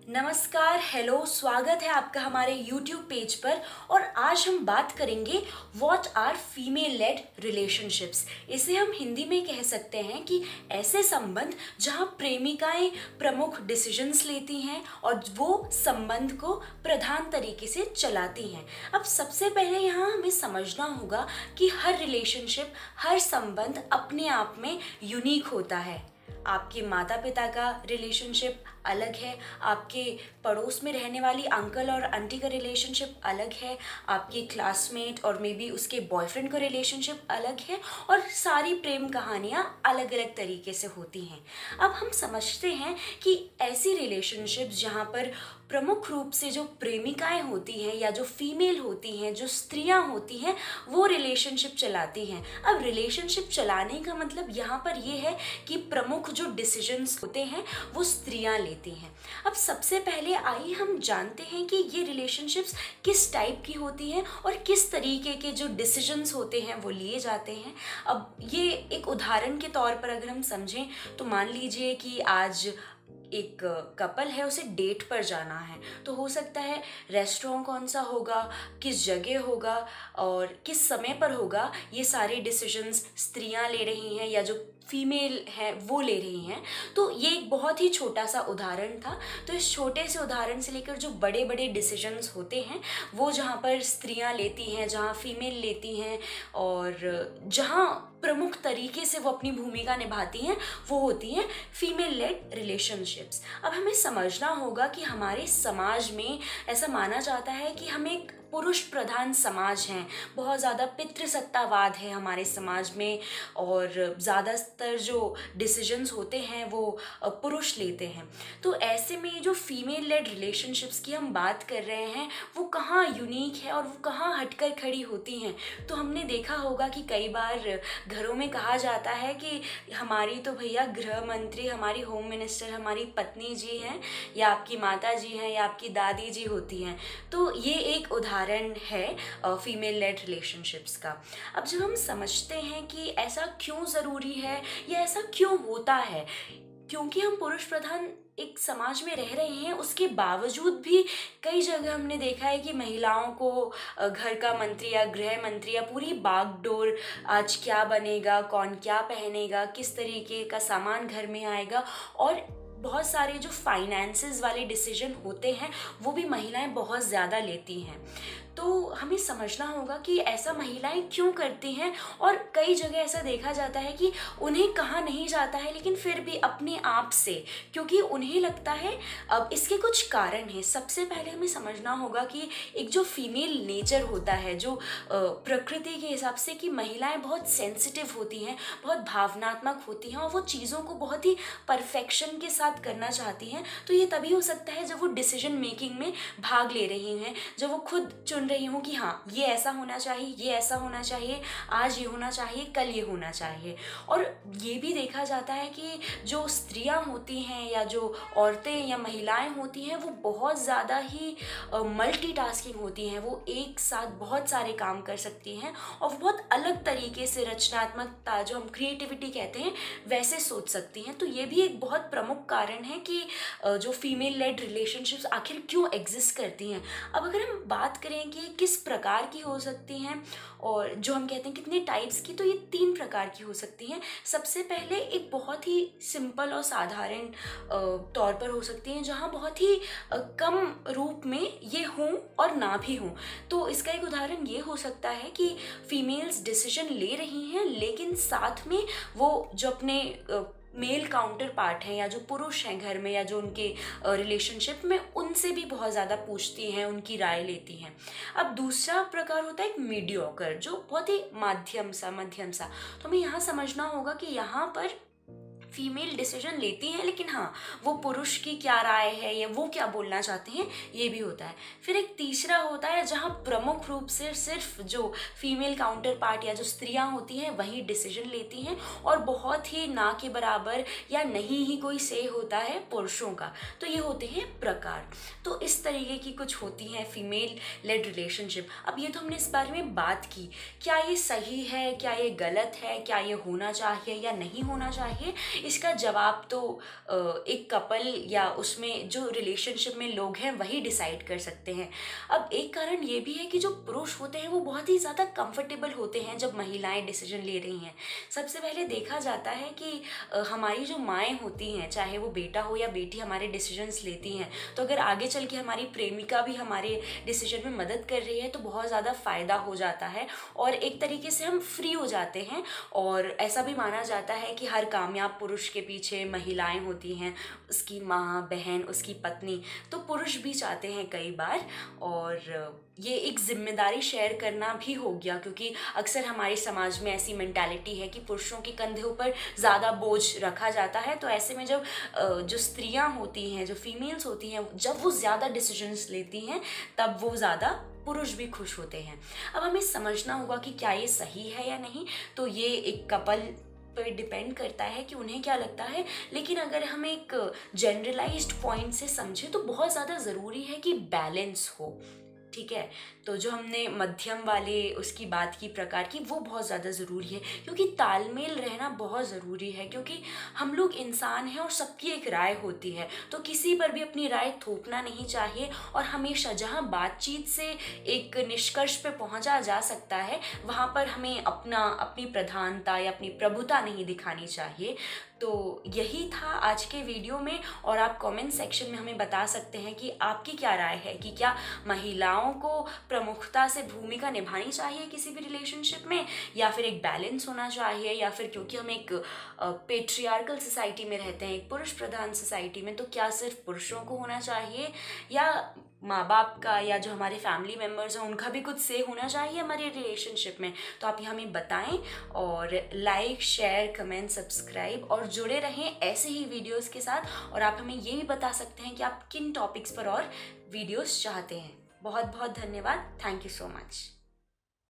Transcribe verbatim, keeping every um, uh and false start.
नमस्कार, हेलो, स्वागत है आपका हमारे यूट्यूब पेज पर। और आज हम बात करेंगे what are female led relationships. इसे हम हिंदी में कह सकते हैं कि ऐसे संबंध जहां प्रेमिकाएं प्रमुख डिसीजंस लेती हैं और वो संबंध को प्रधान तरीके से चलाती हैं। अब सबसे पहले यहाँ हमें समझना होगा कि हर रिलेशनशिप, हर संबंध अपने आप में यूनिक होता है। आपके माता पिता का रिलेशनशिप अलग है, आपके पड़ोस में रहने वाली अंकल और आंटी का रिलेशनशिप अलग है, आपके क्लासमेट और मे बी उसके बॉयफ्रेंड का रिलेशनशिप अलग है, और सारी प्रेम कहानियाँ अलग अलग तरीके से होती हैं। अब हम समझते हैं कि ऐसी रिलेशनशिप्स जहाँ पर प्रमुख रूप से जो प्रेमिकाएं होती हैं या जो फीमेल होती हैं, जो स्त्रियां होती हैं, वो रिलेशनशिप चलाती हैं। अब रिलेशनशिप चलाने का मतलब यहाँ पर ये है कि प्रमुख जो डिसीजंस होते हैं वो स्त्रियां लेती हैं। अब सबसे पहले आइए हम जानते हैं कि ये रिलेशनशिप्स किस टाइप की होती हैं और किस तरीके के जो डिसीजंस होते हैं वो लिए जाते हैं। अब ये एक उदाहरण के तौर पर अगर हम समझें तो मान लीजिए कि आज एक कपल है, उसे डेट पर जाना है, तो हो सकता है रेस्टोरेंट कौन सा होगा, किस जगह होगा और किस समय पर होगा, ये सारे डिसीजंस स्त्रियां ले रही हैं या जो फीमेल है वो ले रही हैं। तो ये एक बहुत ही छोटा सा उदाहरण था। तो इस छोटे से उदाहरण से लेकर जो बड़े बड़े डिसीजंस होते हैं वो जहाँ पर स्त्रियां लेती हैं, जहाँ फीमेल लेती हैं और जहाँ प्रमुख तरीके से वो अपनी भूमिका निभाती हैं, वो होती हैं फीमेल लेड रिलेशनशिप्स। अब हमें समझना होगा कि हमारे समाज में ऐसा माना जाता है कि हम एक पुरुष प्रधान समाज हैं, बहुत ज़्यादा पितृसत्तावाद है हमारे समाज में और ज़्यादातर जो डिसीजंस होते हैं वो पुरुष लेते हैं। तो ऐसे में जो फीमेल लेड रिलेशनशिप्स की हम बात कर रहे हैं वो कहाँ यूनिक है और वो कहाँ हटकर खड़ी होती हैं। तो हमने देखा होगा कि कई बार घरों में कहा जाता है कि हमारी तो भैया गृह मंत्री, हमारी होम मिनिस्टर हमारी पत्नी जी हैं या आपकी माता जी हैं या आपकी दादी जी होती हैं। तो ये एक उदाहरण है फीमेल लेड रिलेशनशिप्स का। अब जब हम समझते हैं कि ऐसा क्यों ज़रूरी है या ऐसा क्यों होता है, क्योंकि हम पुरुष प्रधान एक समाज में रह रहे हैं, उसके बावजूद भी कई जगह हमने देखा है कि महिलाओं को घर का मंत्री या गृह मंत्री या पूरी बागडोर, आज क्या बनेगा, कौन क्या पहनेगा, किस तरीके का सामान घर में आएगा, और बहुत सारे जो फाइनेंसेस वाले डिसीजन होते हैं वो भी महिलाएं बहुत ज़्यादा लेती हैं। तो हमें समझना होगा कि ऐसा महिलाएं क्यों करती हैं, और कई जगह ऐसा देखा जाता है कि उन्हें कहा नहीं जाता है लेकिन फिर भी अपने आप से, क्योंकि उन्हें लगता है। अब इसके कुछ कारण हैं। सबसे पहले हमें समझना होगा कि एक जो फीमेल नेचर होता है, जो प्रकृति के हिसाब से, कि महिलाएं बहुत सेंसिटिव होती हैं, बहुत भावनात्मक होती हैं और वो चीज़ों को बहुत ही परफेक्शन के साथ करना चाहती हैं। तो ये तभी हो सकता है जब वो डिसीजन मेकिंग में भाग ले रही हैं, जब वो खुद चुन रही हूँ कि हाँ ये ऐसा होना चाहिए, ये ऐसा होना चाहिए, आज ये होना चाहिए, कल ये होना चाहिए। और ये भी देखा जाता है कि जो स्त्रियां होती हैं या जो औरतें या महिलाएं होती हैं वो बहुत ज़्यादा ही मल्टीटास्किंग होती हैं। वो एक साथ बहुत सारे काम कर सकती हैं और वो बहुत अलग तरीके से रचनात्मकता, जो हम क्रिएटिविटी कहते हैं, वैसे सोच सकती हैं। तो ये भी एक बहुत प्रमुख कारण है कि जो फीमेल लेड रिलेशनशिप्स आखिर क्यों एग्जिस्ट करती हैं। अब अगर हम बात करें कि किस प्रकार की हो सकती हैं और जो हम कहते हैं कितने टाइप्स की, तो ये तीन प्रकार की हो सकती हैं। सबसे पहले एक बहुत ही सिंपल और साधारण तौर पर हो सकती हैं, जहाँ बहुत ही कम रूप में ये हों और ना भी हों। तो इसका एक उदाहरण ये हो सकता है कि फीमेल्स डिसीजन ले रही हैं लेकिन साथ में वो जो अपने मेल काउंटर पार्ट हैं या जो पुरुष हैं घर में या जो उनके रिलेशनशिप में, उनसे भी बहुत ज़्यादा पूछती हैं, उनकी राय लेती हैं। अब दूसरा प्रकार होता है एक मीडियोकर, जो बहुत ही माध्यम सा मध्यम सा। तो हमें यहाँ समझना होगा कि यहाँ पर फीमेल डिसीजन लेती हैं लेकिन हाँ वो पुरुष की क्या राय है या वो क्या बोलना चाहते हैं ये भी होता है। फिर एक तीसरा होता है जहाँ प्रमुख रूप से सिर्फ जो फीमेल काउंटर पार्ट या जो स्त्रियाँ होती हैं वही डिसीजन लेती हैं और बहुत ही ना के बराबर या नहीं ही कोई से होता है पुरुषों का। तो ये होते हैं प्रकार। तो इस तरीके की कुछ होती हैं फीमेल लेड रिलेशनशिप। अब ये तो हमने इस बारे में बात की, क्या ये सही है, क्या ये गलत है, क्या ये होना चाहिए या नहीं होना चाहिए, इसका जवाब तो एक कपल या उसमें जो रिलेशनशिप में लोग हैं वही डिसाइड कर सकते हैं। अब एक कारण ये भी है कि जो पुरुष होते हैं वो बहुत ही ज़्यादा कंफर्टेबल होते हैं जब महिलाएं डिसीजन ले रही हैं। सबसे पहले देखा जाता है कि हमारी जो माएँ होती हैं, चाहे वो बेटा हो या बेटी, हमारे डिसीजंस लेती हैं, तो अगर आगे चल के हमारी प्रेमिका भी हमारे डिसीजन में मदद कर रही है तो बहुत ज़्यादा फ़ायदा हो जाता है और एक तरीके से हम फ्री हो जाते हैं। और ऐसा भी माना जाता है कि हर कामयाब पुरुष के पीछे महिलाएं होती हैं, उसकी माँ, बहन, उसकी पत्नी। तो पुरुष भी चाहते हैं कई बार, और ये एक जिम्मेदारी शेयर करना भी हो गया, क्योंकि अक्सर हमारे समाज में ऐसी मेंटालिटी है कि पुरुषों के कंधों पर ज़्यादा बोझ रखा जाता है। तो ऐसे में जब जो स्त्रियां होती हैं, जो फीमेल्स होती हैं, जब वो ज़्यादा डिसीजंस लेती हैं तब वो ज़्यादा पुरुष भी खुश होते हैं। अब हमें समझना होगा कि क्या ये सही है या नहीं, तो ये एक कपल पर डिपेंड करता है कि उन्हें क्या लगता है। लेकिन अगर हम एक जनरलाइज्ड पॉइंट से समझें तो बहुत ज़्यादा ज़रूरी है कि बैलेंस हो, ठीक है। तो जो हमने मध्यम वाले उसकी बात की प्रकार की, वो बहुत ज़्यादा ज़रूरी है, क्योंकि तालमेल रहना बहुत ज़रूरी है। क्योंकि हम लोग इंसान हैं और सबकी एक राय होती है, तो किसी पर भी अपनी राय थोपना नहीं चाहिए। और हमेशा जहाँ बातचीत से एक निष्कर्ष पे पहुँचा जा सकता है वहाँ पर हमें अपना अपनी प्रधानता या अपनी प्रभुता नहीं दिखानी चाहिए। तो यही था आज के वीडियो में, और आप कमेंट सेक्शन में हमें बता सकते हैं कि आपकी क्या राय है कि क्या महिलाओं को प्रमुखता से भूमिका निभानी चाहिए किसी भी रिलेशनशिप में, या फिर एक बैलेंस होना चाहिए, या फिर क्योंकि हम एक पेट्रियार्कल सोसाइटी में रहते हैं, एक पुरुष प्रधान सोसाइटी में, तो क्या सिर्फ पुरुषों को होना चाहिए, या माँ बाप का या जो हमारे फैमिली मेम्बर्स हैं उनका भी कुछ से होना चाहिए हमारे रिलेशनशिप में। तो आप ये हमें बताएं, और लाइक, शेयर, कमेंट, सब्सक्राइब और जुड़े रहें ऐसे ही वीडियोस के साथ। और आप हमें ये भी बता सकते हैं कि आप किन टॉपिक्स पर और वीडियोस चाहते हैं। बहुत बहुत धन्यवाद। Thank you so much.